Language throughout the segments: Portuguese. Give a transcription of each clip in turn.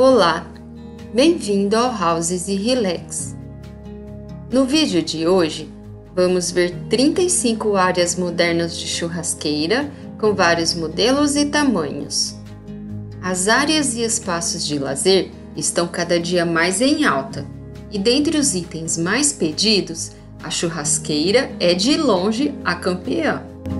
Olá, bem-vindo ao Houses e Relax. No vídeo de hoje, vamos ver 35 áreas modernas de churrasqueira com vários modelos e tamanhos. As áreas e espaços de lazer estão cada dia mais em alta, e dentre os itens mais pedidos, a churrasqueira é de longe a campeã.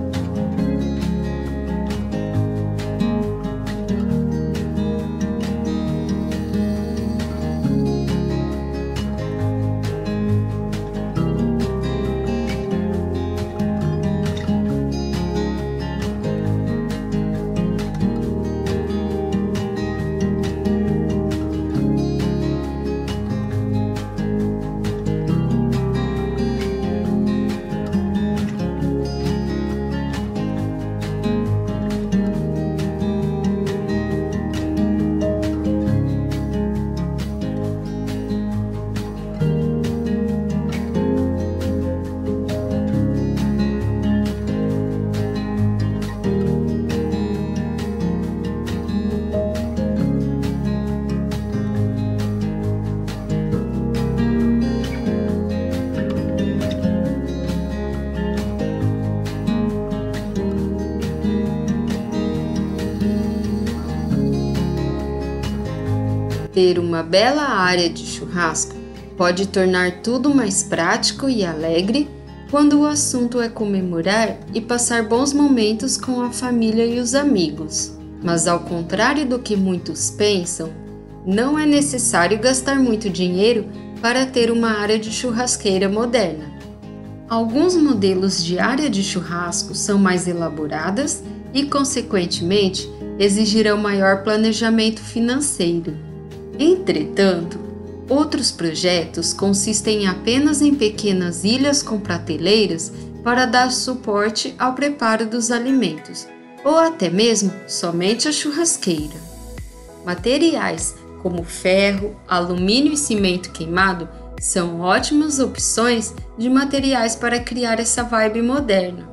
Ter uma bela área de churrasco pode tornar tudo mais prático e alegre quando o assunto é comemorar e passar bons momentos com a família e os amigos. Mas ao contrário do que muitos pensam, não é necessário gastar muito dinheiro para ter uma área de churrasqueira moderna. Alguns modelos de área de churrasco são mais elaboradas e, consequentemente, exigirão maior planejamento financeiro. Entretanto, outros projetos consistem apenas em pequenas ilhas com prateleiras para dar suporte ao preparo dos alimentos, ou até mesmo somente a churrasqueira. Materiais como ferro, alumínio e cimento queimado são ótimas opções de materiais para criar essa vibe moderna.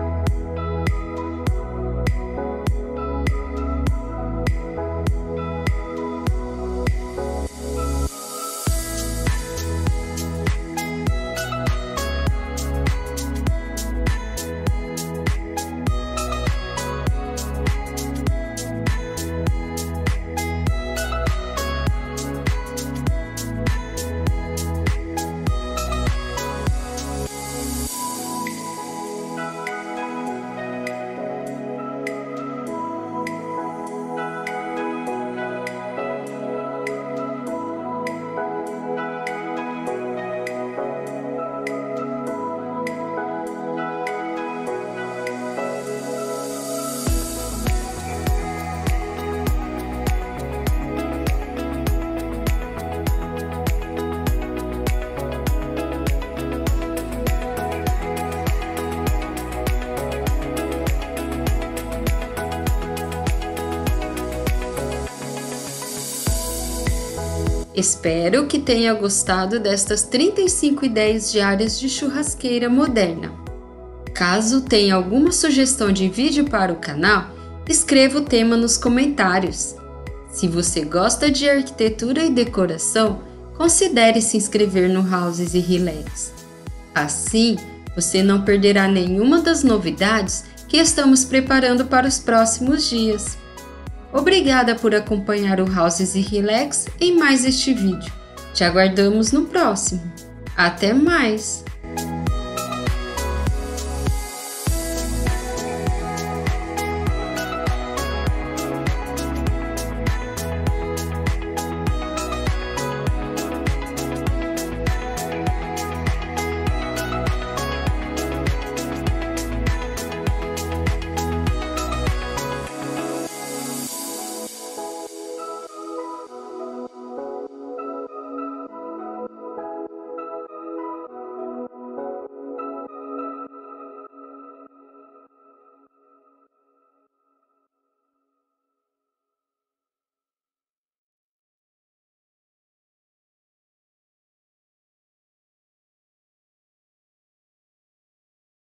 Espero que tenha gostado destas 35 ideias de áreas de churrasqueira moderna. Caso tenha alguma sugestão de vídeo para o canal, escreva o tema nos comentários. Se você gosta de arquitetura e decoração, considere se inscrever no Houses e Relax. Assim, você não perderá nenhuma das novidades que estamos preparando para os próximos dias. Obrigada por acompanhar o Houses e Relax em mais este vídeo. Te aguardamos no próximo. Até mais!